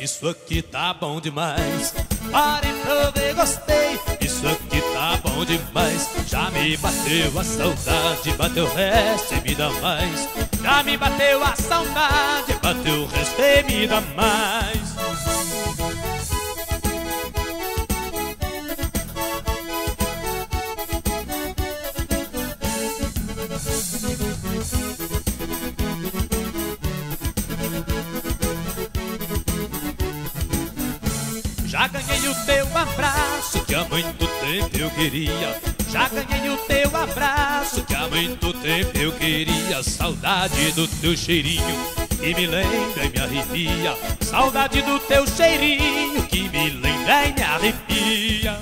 isso aqui tá bom demais. Pare pra ver, gostei, isso aqui tá bom demais. Já me bateu a saudade, bateu o resto e me dá mais. Já me bateu a saudade, bateu o resto e me dá mais. Já ganhei o teu abraço que há muito tempo eu queria. Já ganhei o teu abraço que há muito tempo eu queria. Saudade do teu cheirinho que me lembra e me arrepia. Saudade do teu cheirinho que me lembra e me arrepia.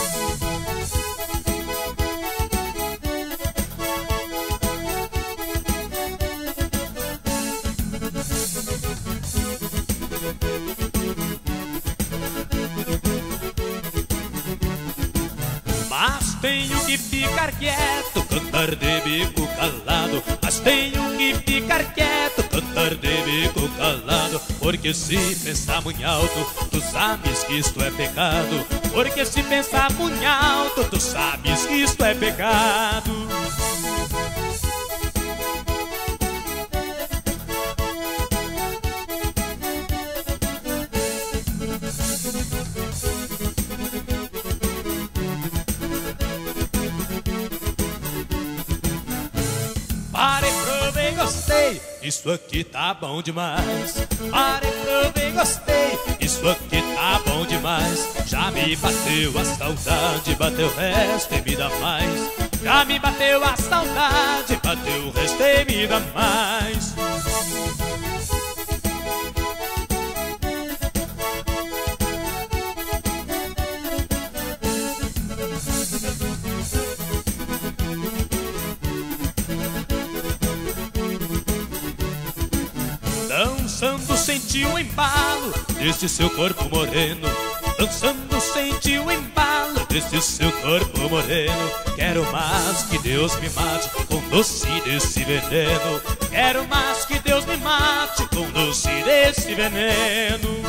Mas tenho que ficar quieto, cantar de bico calado. Mas tenho que ficar quieto, cantar de bico calado. Porque se pensar muito alto, tu sabes que isto é pecado. Porque se pensar muito alto, tu sabes que isto é pecado. Pare pra ver, gostei, isso aqui tá bom demais. Pare pra ver, gostei, isso aqui tá bom demais. Já me bateu a saudade, bateu o resto e me dá mais. Já me bateu a saudade, bateu o resto e me dá mais. Dançando senti o embalo desse seu corpo moreno. Dançando senti o embalo desse seu corpo moreno. Quero mais que Deus me mate com doce desse veneno. Quero mais que Deus me mate com doce desse veneno.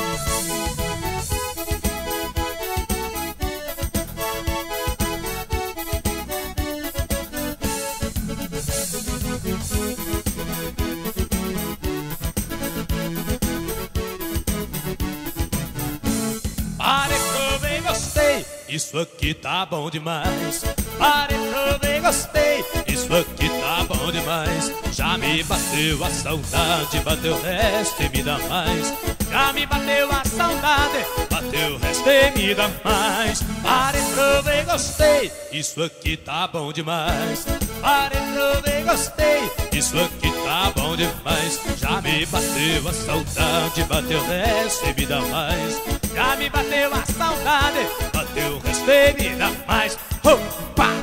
Pare pra ver, gostei, isso aqui tá bom demais. Pare pra ver, gostei, isso aqui tá bom demais. Já me bateu a saudade, bateu o resto e me dá mais. Já me bateu a saudade, bateu o resto e me dá mais. Pare pra ver, gostei, isso aqui tá bom demais. Pare pra ver, gostei, isso aqui tá bom demais. Já me bateu a saudade, bateu o resto e me dá mais. Já me bateu a saudade, bateu o resto e me dá mais. Opa!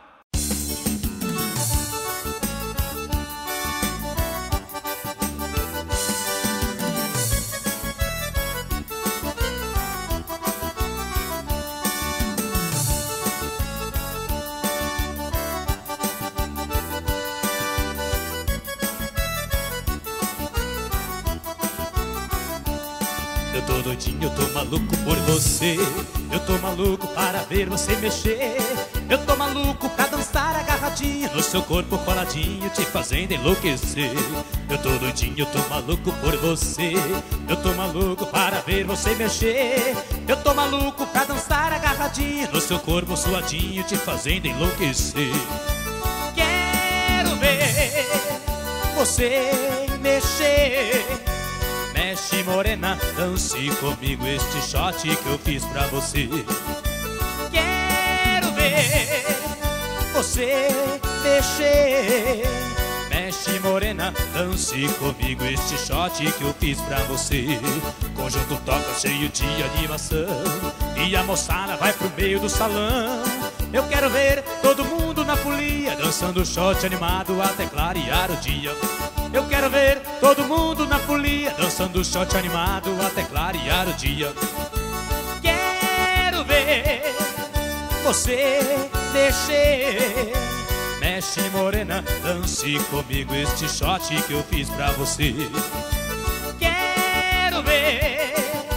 Eu tô doidinho, eu tô maluco por você. Eu tô maluco para ver você mexer. Eu tô maluco pra dançar agarradinho no seu corpo coladinho, te fazendo enlouquecer. Eu tô doidinho, eu tô maluco por você. Eu tô maluco para ver você mexer. Eu tô maluco pra dançar agarradinho no seu corpo suadinho, te fazendo enlouquecer. Quero ver você mexer. Mexe, morena, dance comigo este shot que eu fiz pra você. Quero ver você mexer. Mexe, morena, dance comigo este shot que eu fiz pra você. Conjunto toca cheio de animação e a moçada vai pro meio do salão. Eu quero ver todo mundo na folia dançando shot animado até clarear o dia. Eu quero ver todo mundo na folia dançando shot animado até clarear o dia. Quero ver você mexer. Mexe, morena, dance comigo este shot que eu fiz pra você. Quero ver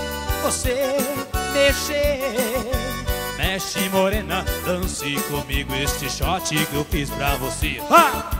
você mexer. Mexe morena, dance comigo este shot que eu fiz pra você. Ha!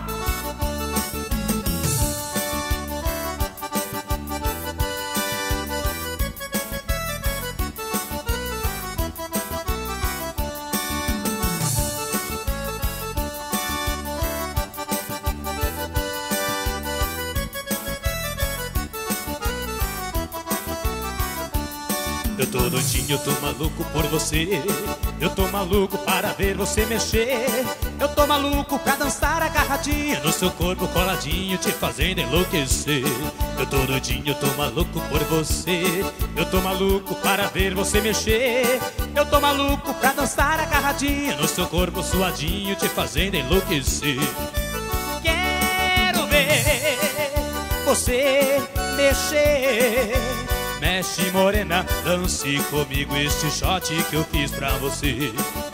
Eu tô doidinho, eu tô maluco por você. Eu tô maluco para ver você mexer. Eu tô maluco pra dançar agarradinho no seu corpo coladinho, te fazendo enlouquecer. Eu tô doidinho, eu tô maluco por você. Eu tô maluco para ver você mexer. Eu tô maluco pra dançar agarradinho no seu corpo suadinho, te fazendo enlouquecer. Quero ver você mexer. Mexe morena, dance comigo este shot que eu fiz pra você.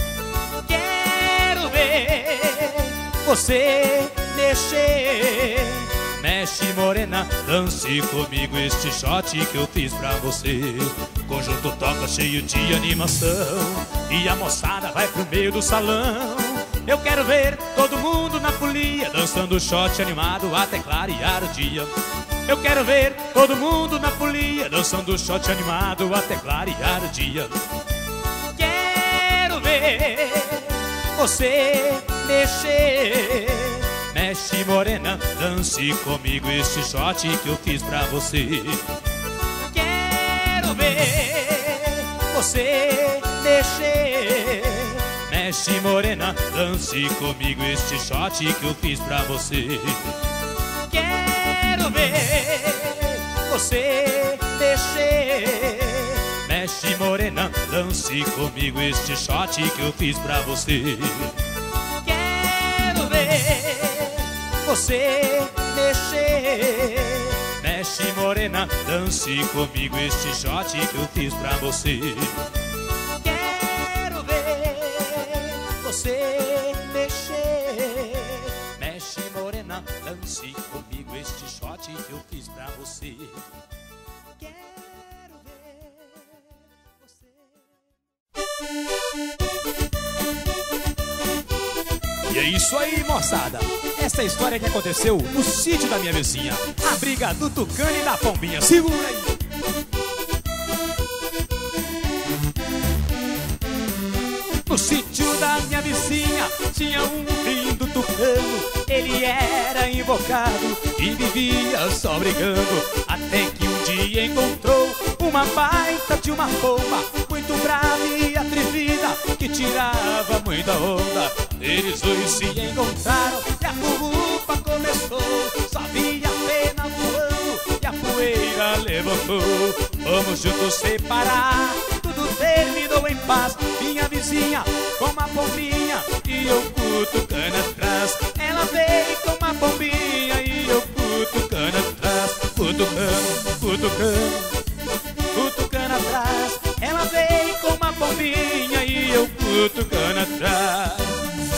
Quero ver você mexer. Mexe morena, dance comigo este shot que eu fiz pra você. Conjunto toca cheio de animação e a moçada vai pro meio do salão. Eu quero ver todo mundo na folia dançando shot animado até clarear o dia. Eu quero ver todo mundo na folia dançando shot animado até clarear o dia. Quero ver você mexer. Mexe morena, dance comigo este shot que eu fiz pra você. Quero ver você mexer. Mexe morena, dance comigo este shot que eu fiz pra você. Quero ver você mexer. Mexe morena, dance comigo este shot que eu fiz pra você. Quero ver você mexer. Mexe morena, dance comigo este shot que eu fiz pra você. Quero ver você mexer. Mexe morena, dance comigo este shot que eu fiz pra você. Quero ver você. E é isso aí, moçada. Essa é a história que aconteceu no sítio da minha vizinha, a briga do tucano e da pombinha. Segura aí. No sítio da minha vizinha tinha um lindo tucano. Ele era invocado e vivia só brigando, até que um dia encontrou uma baita de uma pomba, muito brava e atrevida, que tirava muita onda. Eles dois se encontraram e a furupa começou. Só via pena voando e a poeira levantou. Vamos juntos separar, tudo terminou em paz. Minha vizinha com uma pombinha e eu cutucando atrás. Ela veio com uma pombinha e eu cutucando atrás. Cutucando, cutucando, cutucando atrás. Ela veio com uma pombinha e eu cutucando atrás.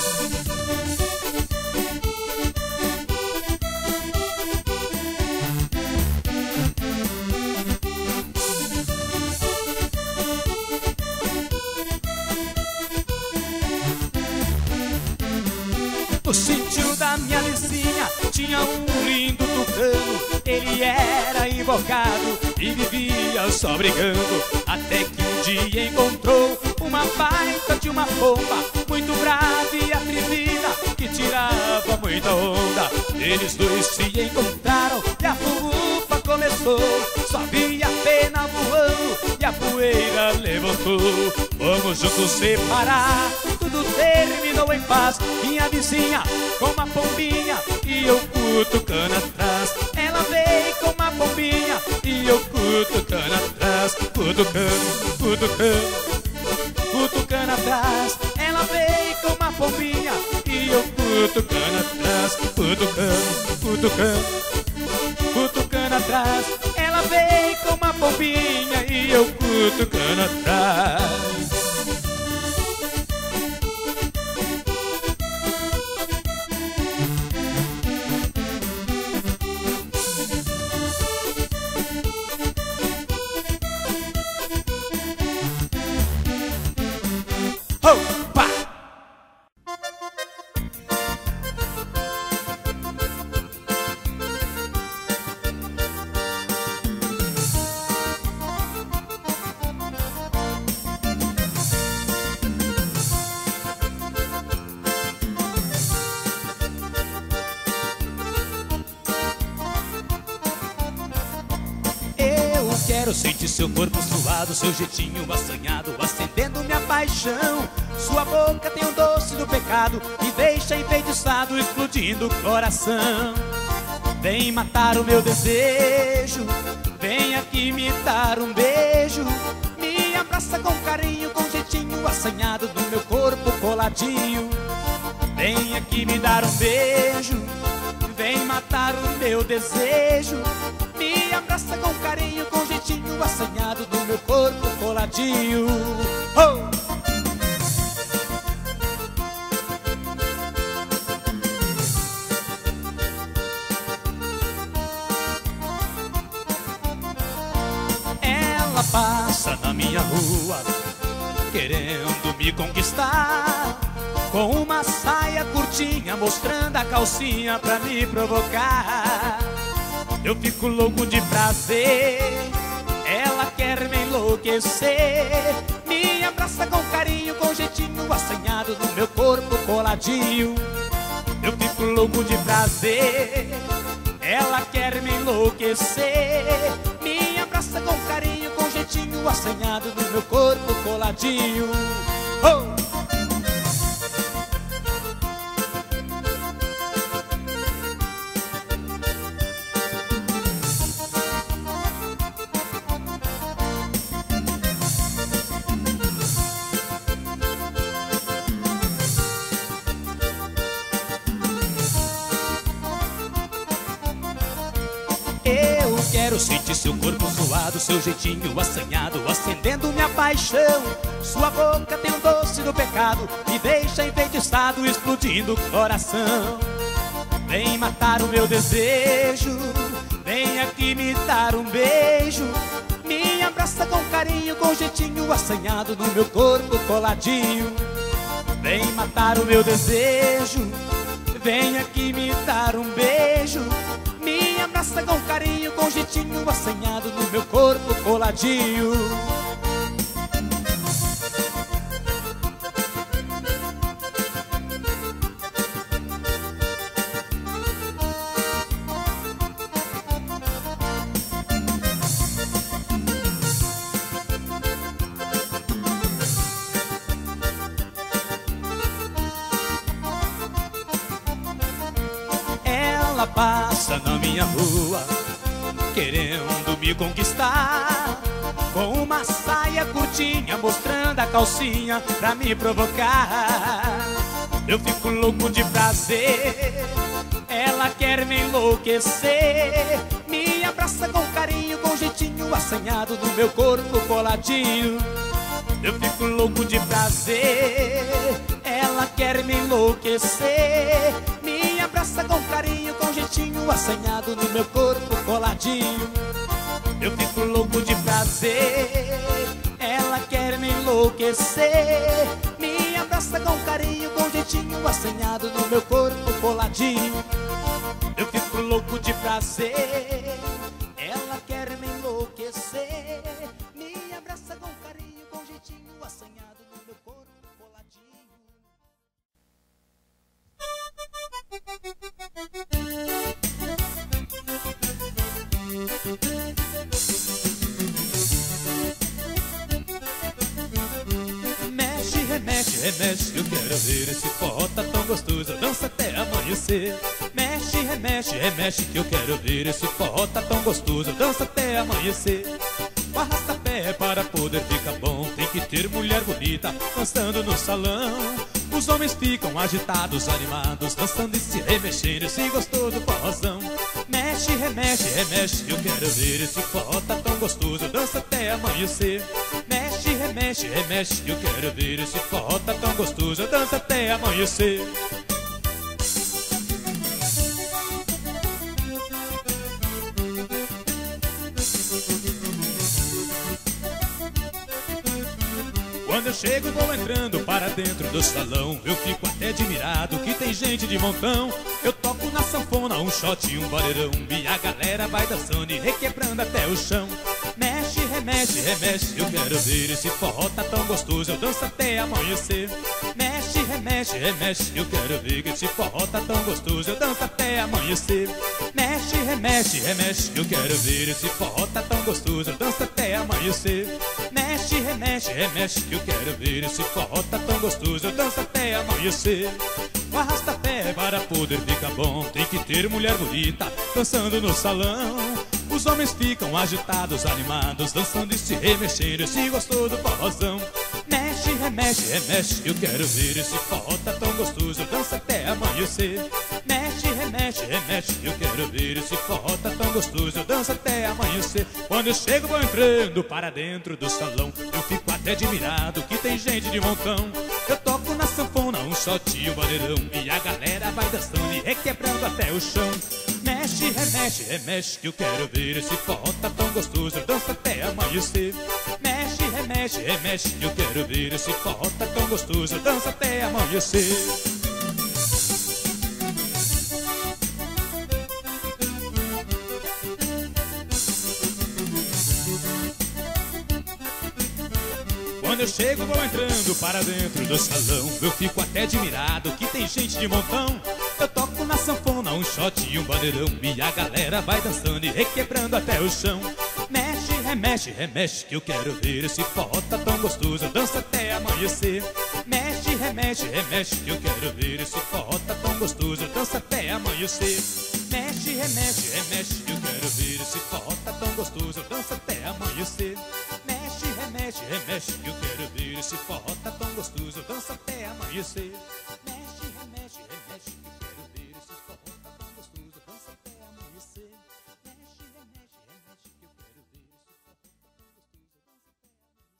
No sítio da minha vizinha tinha um lindo tucano. Ele era invocado e vivia só brigando, até que um dia encontrou uma baita de uma pomba, muito brava e atrevida, que tirava muita onda. Eles dois se encontraram e a furupa começou. Só via pena voando e a poeira levantou. Vamos juntos separar, tudo terminou em paz. Minha vizinha com uma pombinha e eu cutucando atrás. Ela veio com uma pombinha e eu cutucando atrás. Cutucando, cutucando, cutucando atrás. Ela veio com uma pombinha e eu cutucando atrás. Cutucando, cutucando, cutucando atrás. Ela veio com uma pombinha e eu cutucando atrás. quero sentir seu corpo suado, seu jeitinho assanhado, acendendo minha paixão. Sua boca tem o doce do pecado, me deixa enfeitiçado, explodindo o coração. Vem matar o meu desejo, vem aqui me dar um beijo. Me abraça com carinho, com jeitinho assanhado, no meu corpo coladinho. Vem aqui me dar um beijo, vem matar o meu desejo. Me abraça com carinho, com jeitinho assanhado, no meu corpo coladinho. Oh! Ela passa na minha rua, querendo me conquistar, com uma saia curtinha, mostrando a calcinha pra me provocar. Eu fico louco de prazer, ela quer me enlouquecer. Me abraça com carinho, com jeitinho assanhado, no meu corpo coladinho. Eu fico louco de prazer, ela quer me enlouquecer. Me abraça com carinho, com jeitinho assanhado, no meu corpo coladinho. Oh! Quero sentir seu corpo suado, seu jeitinho assanhado, acendendo minha paixão. Sua boca tem um doce do pecado, me deixa enfeitiçado, explodindo o coração. Vem matar o meu desejo, vem aqui me dar um beijo. Me abraça com carinho, com jeitinho assanhado, no meu corpo coladinho. Vem matar o meu desejo, vem aqui me dar um beijo. Me abraça com carinho, com jeitinho assanhado, no meu corpo coladinho. Ela passa na minha rua, querendo me conquistar, com uma saia curtinha, mostrando a calcinha pra me provocar. Eu fico louco de prazer, ela quer me enlouquecer. Me abraça com carinho, com jeitinho assanhado, no meu corpo coladinho. Eu fico louco de prazer, ela quer me enlouquecer. Me abraça com carinho, com jeitinho assanhado, no meu corpo coladinho. Eu fico louco de prazer, ela quer me enlouquecer. Me abraça com carinho, com jeitinho assanhado, no meu corpo coladinho. Eu fico louco de prazer, ela quer me enlouquecer. Me abraça com carinho, com jeitinho assanhado, no meu corpo coladinho. Mexe, remexe, remexe, eu quero ver esse forró tá tão gostoso, dança até amanhecer. Mexe, remexe, remexe, que eu quero ver esse forró tá tão gostoso, dança até amanhecer. O arrasta-pé para poder ficar bom, tem que ter mulher bonita dançando no salão. Os homens ficam agitados, animados, dançando e se remexendo, esse gostoso forrozão. Mexe, remexe, remexe, eu quero ver esse forró tá tão gostoso, dança até amanhecer. Mexe, remexe, remexe, eu quero ver esse forró tá tão gostoso, dança até amanhecer. Quando eu chego vou entrando para dentro do salão, eu fico até admirado que tem gente de montão. Eu toco na sanfona um shot e um vareirão, e a galera vai dançando e requebrando até o chão. Mexe, remexe, remexe, eu quero ver esse forró tá tão gostoso, eu danço até amanhecer. Mexe, remexe, remexe, remexe, eu quero ver que esse forró tá tão gostoso, eu danço até amanhecer. Mexe, remexe, remexe, eu quero ver esse forró tá tão gostoso, eu danço até amanhecer. Mexe, remexe, remexe, eu quero ver esse forró tá tão gostoso, eu danço até amanhecer. O arrasta-pé para poder ficar bom, tem que ter mulher bonita dançando no salão. Os homens ficam agitados, animados, dançando e se remexendo, esse gostoso forrozão. Mexe, remexe, remexe, eu quero ver esse forró tá tão gostoso, eu danço até amanhecer. Mexe, remexe, remexe, eu quero ver esse forró tá tão gostoso, eu danço até amanhecer. Quando eu chego vou entrando para dentro do salão, eu fico até admirado que tem gente de montão. Eu toco na sanfona, um shot, um bandeirão, e a galera vai dançando e requebrando até o chão. Mexe, remexe, remexe, que eu quero ver esse forró tá tão gostoso, eu danço até amanhecer. Mexe, remexe, remexe, que eu quero ver esse forró tá tão gostoso, eu danço até amanhecer. Quando eu chego vou entrando para dentro do salão, eu fico até admirado que tem gente de montão. Eu toco na sanfona, um shot e um bandeirão, e a galera vai dançando e requebrando até o chão. Mexe, remexe, remexe, que eu quero ver esse forró tá tão gostoso, eu danço até amanhecer. Mexe, remexe, remexe, que eu quero ver esse forró tá tão gostoso, eu danço até amanhecer. Mexe, remexe, remexe, que eu quero ver esse forró tá tão gostoso, eu danço até amanhecer. Mexe, remexe, remexe, que eu quero ver esse forró tá tão gostoso, eu danço até amanhecer. Mexe, remexe, remexe, que eu quero ver esse forró tá tão gostoso, eu danço até amanhecer. Mexe, remexe, remexe, que eu quero ver esse forró tá tão gostoso, eu danço até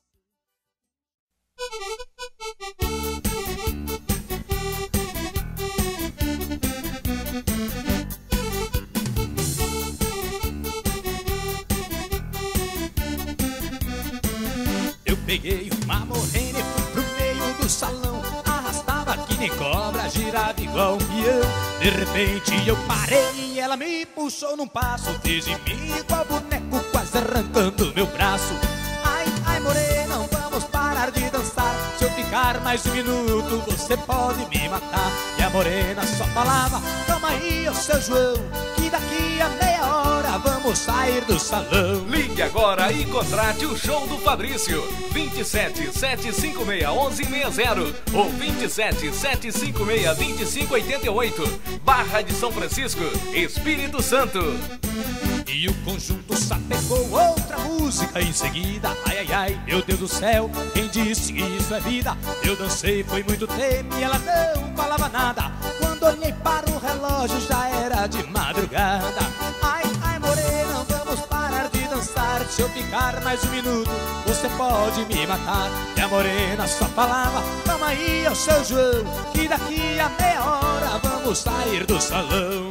Eu peguei uma morena e fui pro meio do salão, arrastava que nem cobra, girava igual um peão. De repente eu parei e ela me puxou num passo, fez de mim igual boneco, quase arrancando meu braço. Ai, ai morena, não vamos parar de dançar, se eu ficar mais um minuto você pode me matar. E a morena só falava, calma aí, ô seu João, que daqui a meia hora vamos sair do salão. Ligue agora e contrate o show do Fabrício. 27 756 1160 ou 27 756 2588. Barra de São Francisco, Espírito Santo. E o conjunto sapecou outra música em seguida. Ai, ai, ai, meu Deus do céu, quem disse que isso é vida? Eu dancei, foi muito tempo e ela não falava nada. Quando olhei para o relógio já era de madrugada. Ai, ai, morena, vamos parar de dançar, se eu ficar mais um minuto você pode me matar. E a morena só falava, calma aí, ô seu João, que daqui a meia hora vamos sair do salão.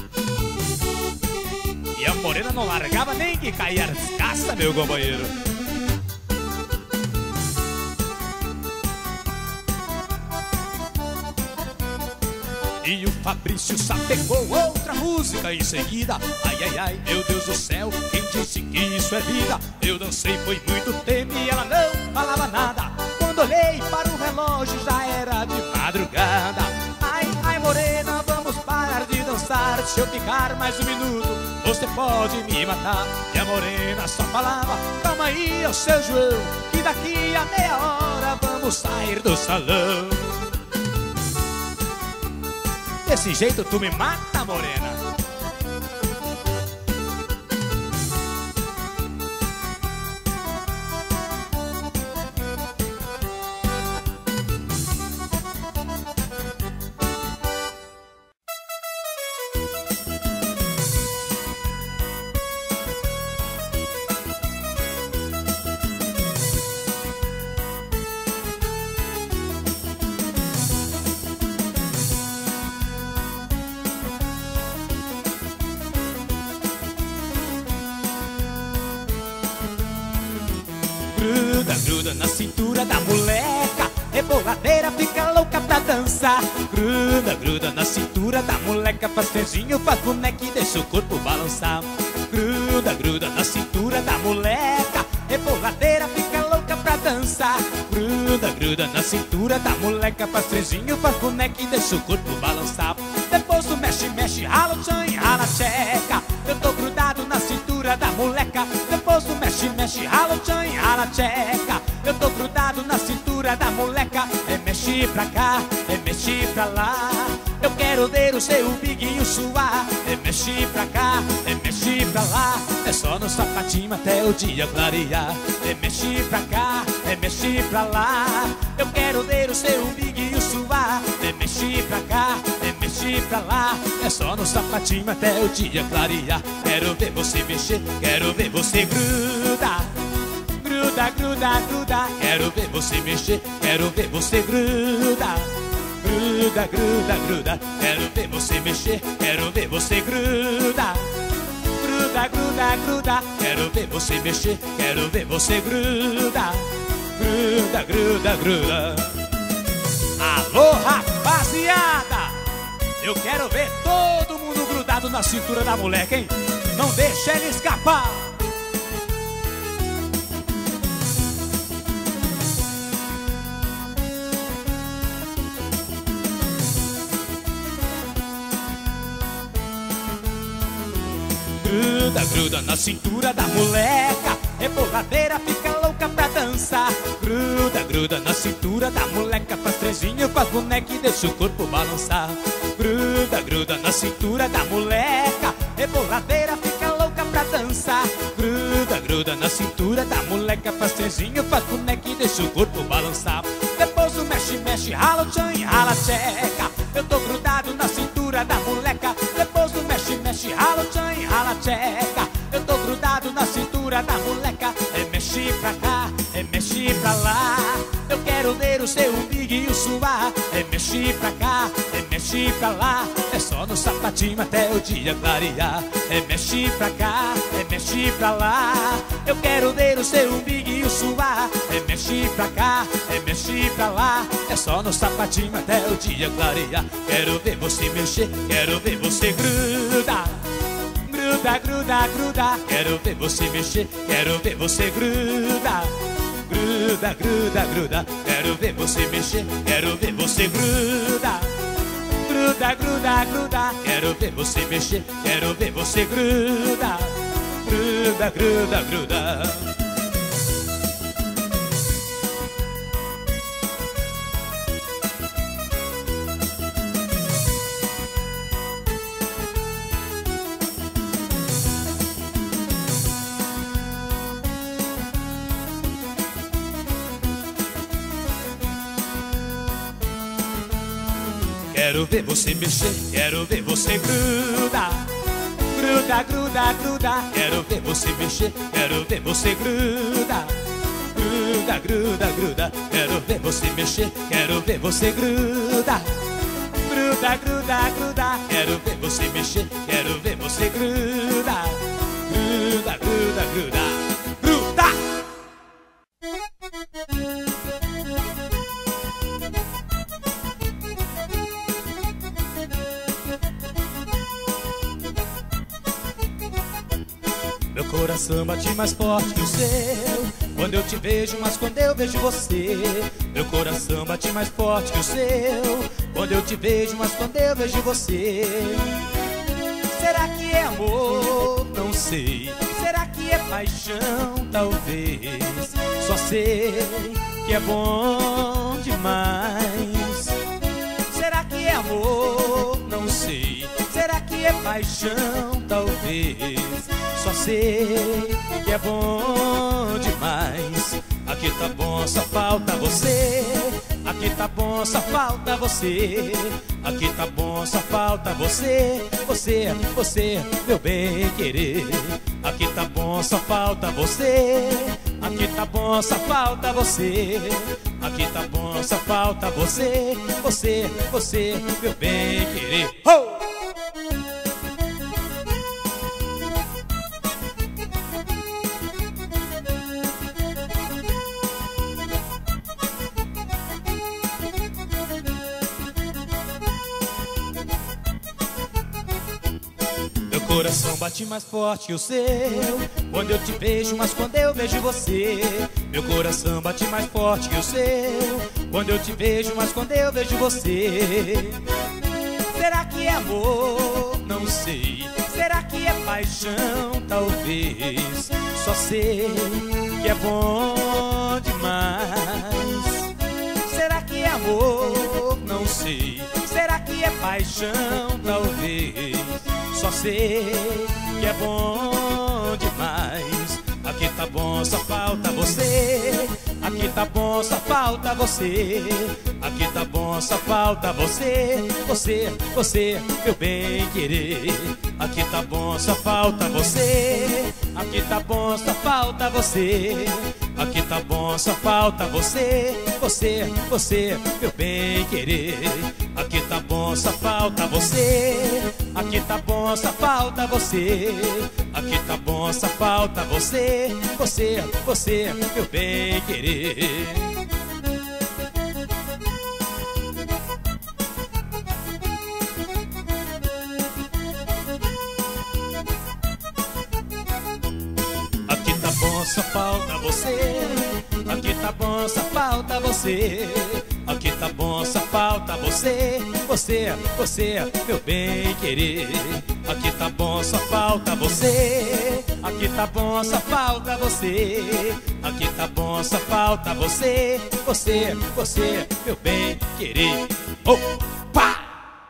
E a morena não largava nem que caía as caças, meu companheiro. E o Fabrício sapecou outra música em seguida. Ai, ai, ai, meu Deus do céu, quem disse que isso é vida? Eu dancei, foi muito tempo e ela não falava nada. Quando olhei para o relógio já era de madrugada. Ai, ai, morena, vamos parar de dançar, se eu ficar mais um minuto você pode me matar. E a morena só falava, calma aí, ô seu João, que daqui a meia hora vamos sair do salão. Desse jeito tu me mata, morena. Gruda, gruda na cintura da moleca, reboladeira fica louca pra dançar. Gruda, gruda na cintura da moleca, faz pezinho, faz boneca e deixa o corpo balançar. Gruda, gruda na cintura da moleca, reboladeira fica louca pra dançar. Gruda, gruda na cintura da moleca, faz trezinho, faz boneca e deixa o corpo balançar. Depois tu mexe, mexe, rala o tchan e rala a tcheca. Eu tô grudado na cintura da moleca. Depois tu mexe, mexe, rala o tchan e rala a tcheca. Eu tô grudado na cintura da moleca. É mexer pra cá, é mexer pra lá. Eu quero ver o seu biguinho suar. É mexer pra cá, é mexer pra lá. É só no sapatinho até o dia clarear. É mexer pra cá, é mexer pra lá. Eu quero ver o seu biguinho suar. É mexer pra cá, é mexer pra lá. É só no sapatinho até o dia clarear. Quero ver você mexer, quero ver você grudar. Gruda, gruda, gruda. Quero ver você mexer, quero ver você grudar. Gruda, gruda, gruda. Quero ver você mexer, quero ver você grudar. Gruda, gruda, gruda. Quero ver você mexer, quero ver você grudar. Gruda, gruda, gruda. Alô, rapaziada! Eu quero ver todo mundo grudado na cintura da moleca, hein? Não deixa ele escapar! Gruda, gruda na cintura da moleca. Reboladeira, fica louca pra dançar. Gruda, gruda na cintura da moleca. Faz trezinho, faz boneca e deixa o corpo balançar. Gruda, gruda na cintura da moleca. Reboladeira, fica louca pra dançar. Gruda, gruda na cintura da moleca. Faz trezinho, faz boneca e deixa o corpo balançar. Depois o mexe, mexe, rala o tchan e rala a tcheca. Eu tô grudado na cintura da moleca. Depois o mexe, mexe, rala o tchan e rala a tcheca. Eu tô grudado na cintura da moleca. É mexer pra cá, é mexer pra lá. Eu quero ver o seu biguinho suar. É mexer pra cá, é mexer pra lá. É só no sapatinho até o dia clarear. É mexer pra cá, é mexer pra lá. Eu quero ver o seu biguinho suar. É mexer pra cá, é mexer pra lá. É só no sapatinho até o dia clarear. Quero ver você mexer, quero ver você grudar. Gruda, gruda, gruda. Quero ver você mexer, quero ver você grudar. Gruda, gruda, gruda. Quero ver você mexer, quero ver você grudar. Gruda, gruda, gruda. Quero ver você mexer, quero ver você grudar. Gruda, gruda, gruda. Quero ver você mexer, quero ver você grudar. Gruda, gruda, gruda. Quero ver você mexer, quero ver você grudar. Gruda, gruda, gruda. Quero ver você mexer, quero ver você grudar. Gruda, gruda, gruda. Quero ver você mexer, quero ver você grudar. Gruda, gruda, gruda. Gruda! Meu coração bate mais forte que o seu quando eu te vejo, mas quando eu vejo você. Meu coração bate mais forte que o seu quando eu te vejo, mas quando eu vejo você. Será que é amor? Não sei. Será que é paixão? Talvez. Só sei que é bom demais. Será que é amor? Não sei. Será que é paixão? Talvez. Só sei que é bom demais. Aqui tá bom, só falta você. Aqui tá bom, só falta você. Aqui tá bom, só falta você. Você, você, meu bem querer. Aqui tá bom, só falta você. Aqui tá bom, só falta você. Aqui tá bom, só falta você. Você, você, meu bem querer. Oh! coração bate mais forte que o seu quando eu te vejo, mas quando eu vejo você. Meu coração bate mais forte que o seu quando eu te vejo, mas quando eu vejo você. Será que é amor? Não sei. Será que é paixão? Talvez. Só sei que é bom demais. Será que é amor? Não sei. Será que é paixão? Talvez. Só sei que é bom demais. Aqui tá bom, só falta você. Aqui tá bom, só falta você. Aqui tá bom, só falta você. Você, meu bem querer. Aqui tá bom, só falta você. Aqui tá bom, só falta você. Aqui tá bom, só falta você. Você, meu bem querer. Aqui tá bom, só falta você. Aqui tá bom, só falta você. Aqui tá bom, só falta você. Você, meu bem querer. Aqui tá bom, só falta você. Aqui tá bom, só falta você. Aqui tá bom, só falta você. Você, meu bem querer. Aqui tá bom, só falta você. Aqui tá bom, só falta você. Aqui tá bom, só falta você. Você, meu bem querer. Opa!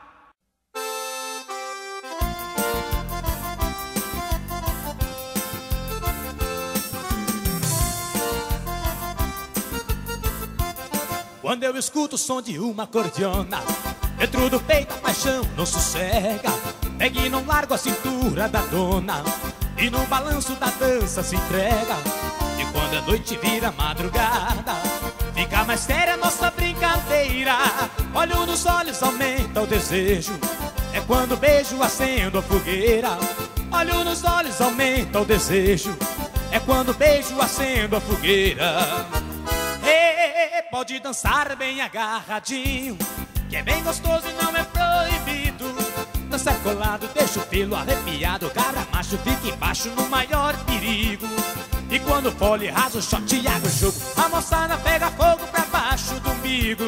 Quando eu escuto o som de uma cordiona, dentro do peito a paixão não sossega. Pega e não largo a cintura da dona, e no balanço da dança se entrega. E quando a noite vira madrugada, fica mais séria a nossa brincadeira. Olho nos olhos, aumenta o desejo. É quando o beijo acende a fogueira. Olho nos olhos, aumenta o desejo. É quando o beijo acende a fogueira. Pode dançar bem agarradinho, que é bem gostoso e não é proibido. Dançar colado, deixa o pelo arrepiado. Cabra macho fica embaixo no maior perigo. E quando o fole rasa o shot abre o jogo, a moçada pega fogo pra baixo do umbigo.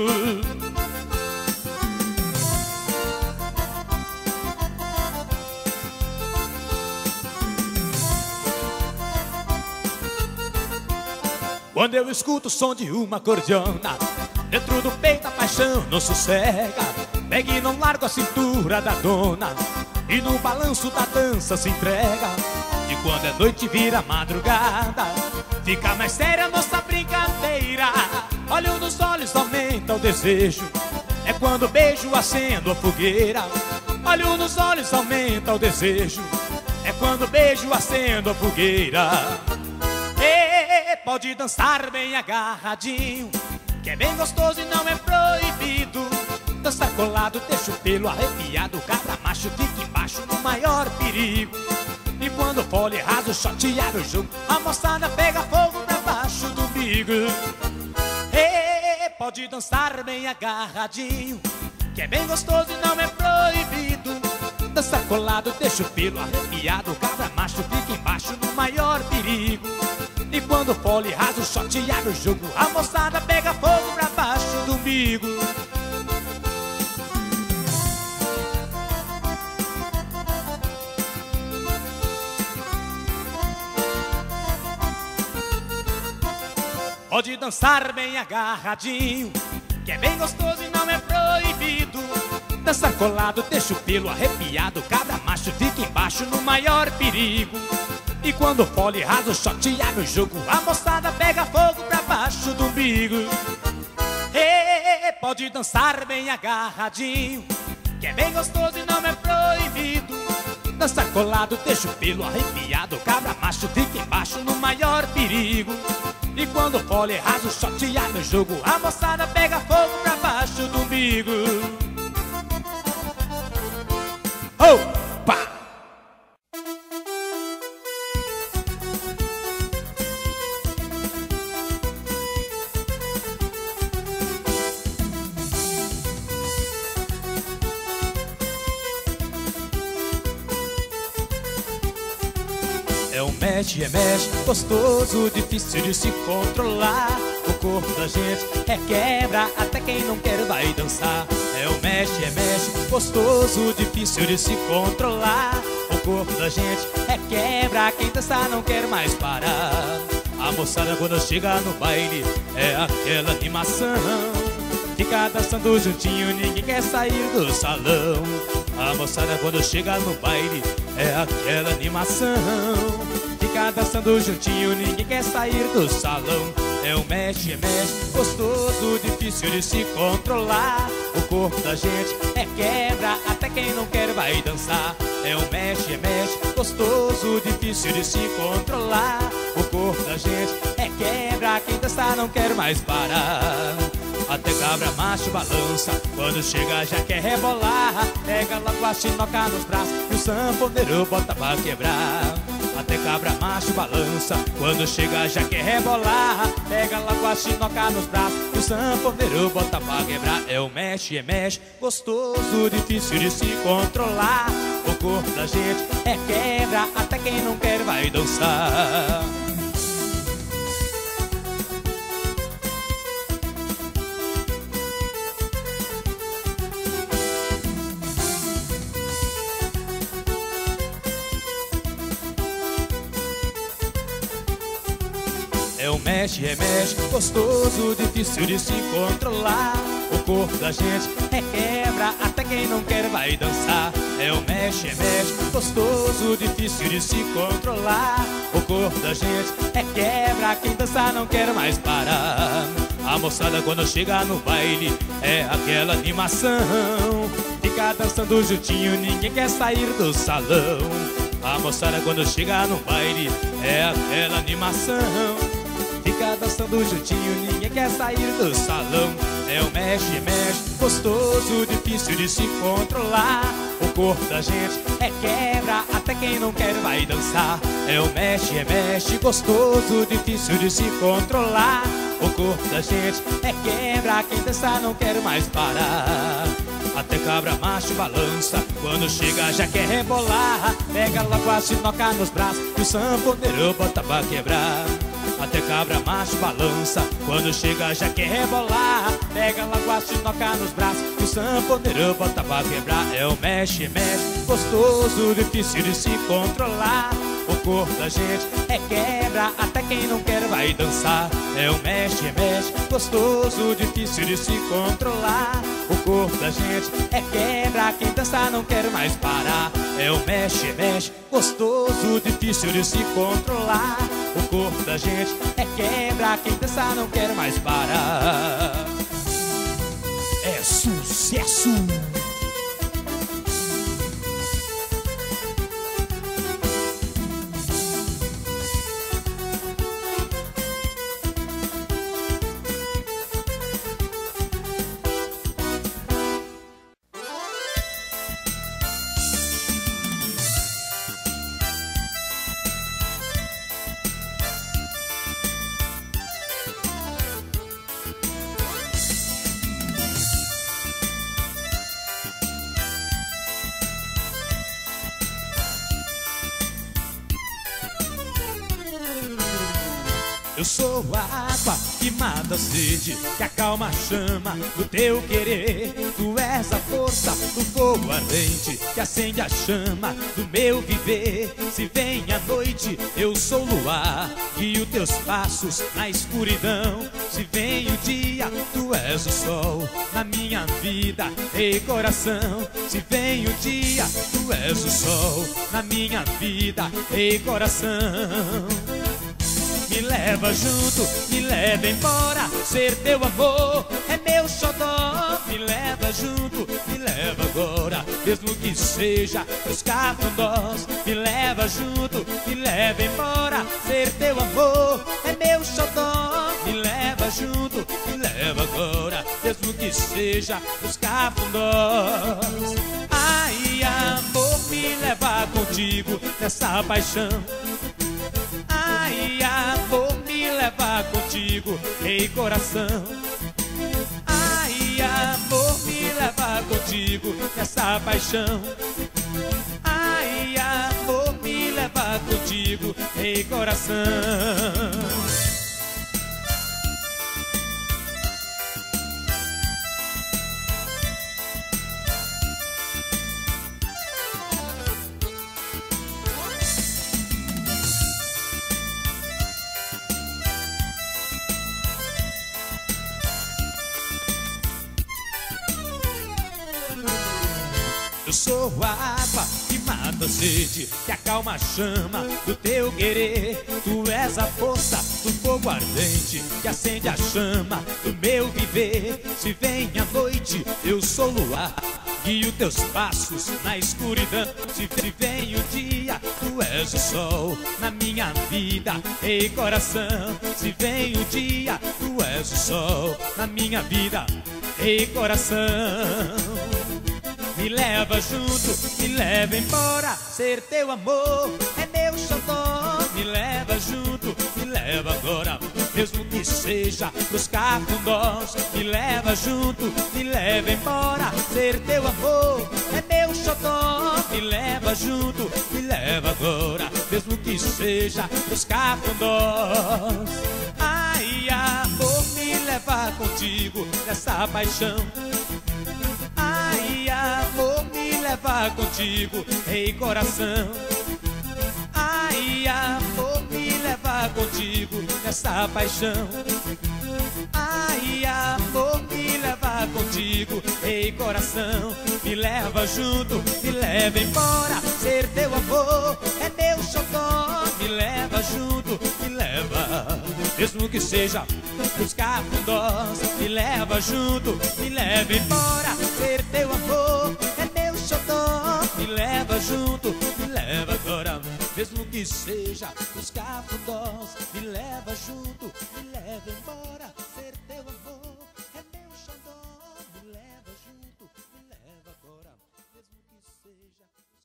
Quando eu escuto o som de uma cordiona, dentro do peito a paixão não sossega. Pega e não largo a cintura da dona, e no balanço da dança se entrega. E quando a noite vira madrugada, fica mais séria a nossa brincadeira. Olho nos olhos, aumenta o desejo. É quando o beijo acende a fogueira. Olho nos olhos, aumenta o desejo. É quando o beijo acende a fogueira. Pode dançar bem agarradinho, que é bem gostoso e não é proibido. Dançar colado, deixa o pelo arrepiado. Cabra macho fica embaixo no maior perigo. E quando o fole rasa o shot abre o jogo, a moçada pega fogo pra baixo do umbigo. Pode dançar bem agarradinho, que é bem gostoso e não é proibido. Dançar colado, deixa o pelo arrepiado. Cabra macho fica embaixo no maior perigo. E quando o fole rasa o shot abre o jogo, a moçada pega fogo pra baixo do umbigo. Pode dançar bem agarradinho, que é bem gostoso e não é proibido. Dançar colado, deixa o pelo arrepiado. Cabra macho fica embaixo no maior perigo. E quando o fole rasa o shot abre o jogo, a moçada pega fogo pra baixo do umbigo. Pode dançar bem agarradinho, que é bem gostoso e não é proibido. Dançar colado, deixa o pelo arrepiado. Cabra macho fica embaixo no maior perigo. E quando o fole rasa o shot abre o jogo, a moçada pega fogo pra baixo do umbigo. Opa! É um mexe, gostoso, difícil de se controlar. O corpo da gente requebra, até quem não quer vai dançar. É um mexe, gostoso, difícil de se controlar. O corpo da gente requebra, quem dançar não quer mais parar. A moçada quando chega no baile é aquela animação. Fica dançando juntinho, ninguém quer sair do salão. A moçada quando chega no baile é aquela animação. Fica dançando juntinho, ninguém quer sair do salão. É um mexe, gostoso, difícil de se controlar. O corpo da gente requebra, até quem não quer vai dançar. É um mexe, gostoso, difícil de se controlar. O corpo da gente requebra, quem dançar não quer mais parar. Até cabra macho balança, quando chega já quer rebolar. Pega logo a chinoca nos braços e o sanfoneiro bota pra quebrar. Até cabra macho balança, quando chega já quer rebolar. Pega logo a chinoca nos braços e o sanfoneiro bota pra quebrar. É o mexe, gostoso, difícil de se controlar. O corpo da gente requebra, até quem não quer vai dançar. É um mexe, gostoso, difícil de se controlar. O corpo da gente requebra, até quem não quer vai dançar. É um mexe, gostoso, difícil de se controlar. O corpo da gente requebra, quem dançar não quer mais parar. A moçada quando chega no baile é aquela animação. Fica dançando juntinho, ninguém quer sair do salão. A moçada quando chega no baile é aquela animação. Fica dançando juntinho, ninguém quer sair do salão. É um mexe, gostoso, difícil de se controlar. O corpo da gente requebra, até quem não quer vai dançar. É um mexe, gostoso, difícil de se controlar. O corpo da gente requebra, quem dançar não quer mais parar. Até cabra macho balança, quando chega já quer rebolar. Pega logo a sinoca nos braços e o sanfoneiro bota pra quebrar. Até cabra macho balança, quando chega já quer rebolar. Pega logo a sinoca nos braços e o sanfoneiro bota pra quebrar. É o mexe, gostoso, difícil de se controlar. O corpo da gente requebra, até quem não quer vai dançar. É o mexe, gostoso, difícil de se controlar. O corpo da gente requebra, quem dançar não quer mais parar. É o mexe, gostoso, difícil de se controlar. O corpo da gente requebra, quem dançar não quer mais parar. É sucesso! Eu sou a água que mata a sede, que acalma a chama do teu querer. Tu és a força do fogo ardente, que acende a chama do meu viver. Se vem a noite, eu sou o luar, guio teus passos na escuridão. Se vem o dia, tu és o sol na minha vida e coração. Se vem o dia, tu és o sol na minha vida e coração. Me leva junto, me leva embora, ser teu amor é meu xodó. Me leva junto, me leva agora, mesmo que seja pros cafundós. Me leva junto, me leva embora, ser teu amor é meu xodó. Me leva junto, me leva agora, mesmo que seja pros cafundós. Ai, amor, me leva contigo nessa paixão. Ai, amor, me leva contigo, ei coração. Ai, amor, me leva contigo nessa paixão. Ai, amor, me leva levar contigo, ei coração. Eu sou a água que mata a sede, que acalma a chama do teu querer. Tu és a força do fogo ardente, que acende a chama do meu viver. Se vem a noite, eu sou luar, guio teus passos na escuridão. Se vem o dia, tu és o sol na minha vida, ei coração. Se vem o dia, tu és o sol na minha vida, ei coração. Me leva junto, me leva embora, ser teu amor é meu xodó. Me leva junto, me leva agora, mesmo que seja pros cafundós. Me leva junto, me leva embora, ser teu amor é meu xodó. Me leva junto, me leva agora, mesmo que seja pros cafundós. Ai, amor, me leva contigo nessa paixão. Ai, amor, me leva contigo, ei coração. Ai, amor, me leva contigo nessa paixão. Ai, amor, me leva contigo, ei coração. Me leva junto, me leva embora, ser teu amor é meu xodó. Me leva junto, me leva, mesmo que seja pros cafundós. Me leva junto, me leva embora, ser teu amor é meu xodó. Me leva junto, me leva agora, mesmo que seja pros cafundós. Me leva junto, me leva embora, ser teu amor é meu xodó. Me leva junto, me leva agora, mesmo que seja pros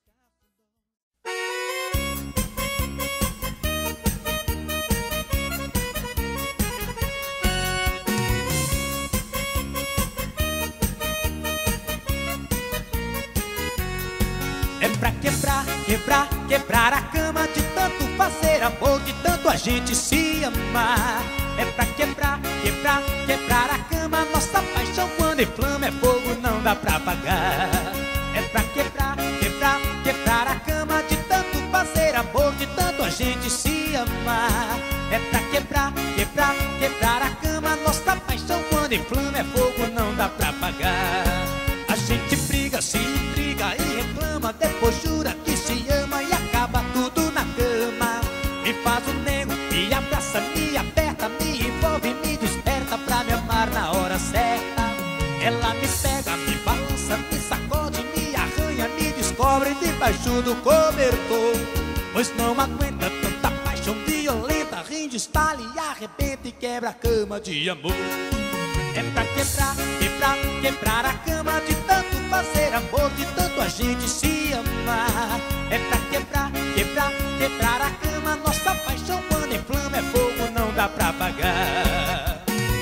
É pra quebrar, quebrar, quebrar a cama, de tanto fazer amor, de tanto a gente se amar. É pra quebrar, quebrar, quebrar a cama, nossa paixão quando inflama é fogo, não dá pra apagar. É pra quebrar, quebrar, quebrar a cama, de tanto fazer amor, de tanto a gente se amar. É pra quebrar, quebrar, quebrar a cama, nossa paixão quando inflama é fogo, não dá pra apagar. A gente briga, se intriga e reclama, depois jura que se ama e acaba tudo na cama. Me faz um nego, me abraça, me aperta, me envolve, me desperta pra me amar na hora certa. Ela me pega, me balança, me sacode, me arranha, me descobre debaixo do cobertor. Pois não aguenta tanta paixão violenta, rinde, estala e arrebenta e quebra a cama de amor. É pra quebrar, quebrar, quebrar a cama, de tanto fazer amor, de tanto a gente se amar. É pra quebrar, quebrar, quebrar a cama, nossa paixão quando inflama é fogo, não dá pra apagar.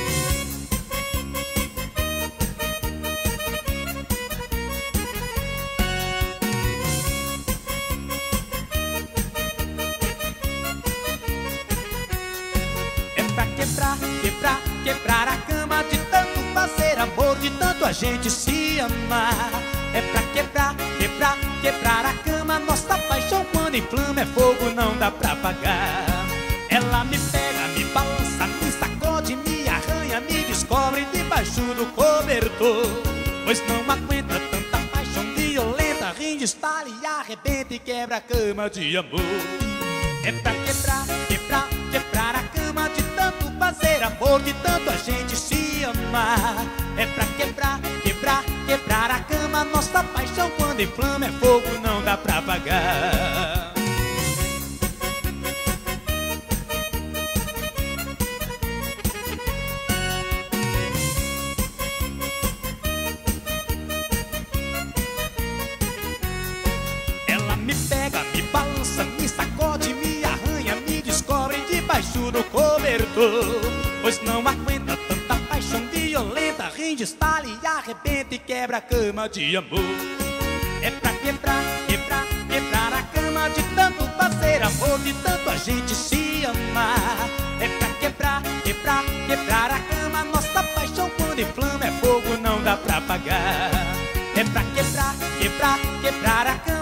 É pra quebrar, quebrar, quebrar a cama, de tanto fazer amor, de tanto a gente se amar. É pra quebrar, quebrar, quebrar a cama, nossa paixão quando inflama é fogo, não dá pra apagar. Ela me pega, me balança, me sacode, me arranha, me descobre debaixo do cobertor. Pois não aguenta tanta paixão violenta, rinde, estala e arrebenta e quebra a cama de amor. É pra quebrar, quebrar, quebrar a cama, de tanto fazer amor, de tanto a gente se amar. É pra quebrar, quebrar, quebrar a cama, nossa paixão quando inflama é fogo, não dá pra apagar. Ela me pega, me balança, me sacode, me arranha, me descobre debaixo do cobertor. Pois não aguenta tanta paixão violenta, rinde, estala e arrebenta e quebra a cama de amor. É pra quebrar, quebrar, quebrar a cama, de tanto fazer amor, gente se amar. É pra quebrar, quebrar, quebrar a cama. Nossa paixão quando inflama é fogo, não dá pra apagar. É pra quebrar, quebrar, quebrar a cama.